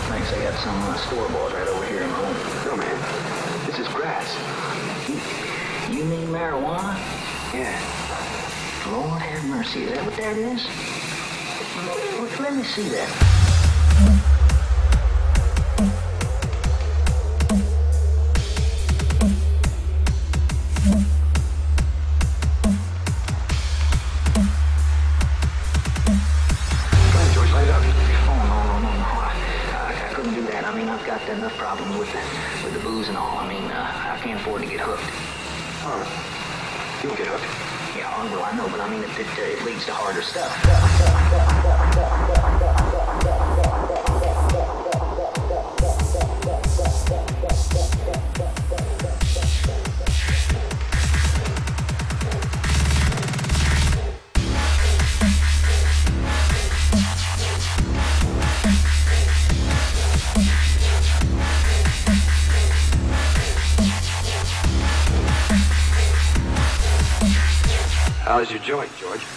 Thanks, I got some store-bought right over here in home. No, man. This is grass. You mean marijuana? Yeah. Lord have mercy, is that what that is? Let me see that. I've got enough problems with the booze and all. I mean, I can't afford to get hooked. Oh, you'll get hooked. Yeah, well, I know, but I mean, it leads to harder stuff. How's your joint, George?